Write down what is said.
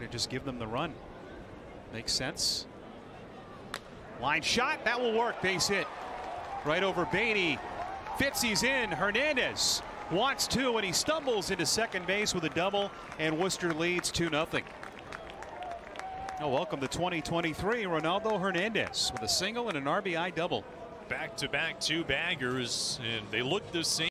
to just give them the run. Makes sense. Line shot, that will work. Base hit right over Beatty. Fitzy's in. Hernandez wants two, and he stumbles into second base with a double, and Worcester leads 2-0. Now welcome to 2023, Ronaldo Hernandez with a single and an RBI double. Back-to-back two baggers, and they look the same.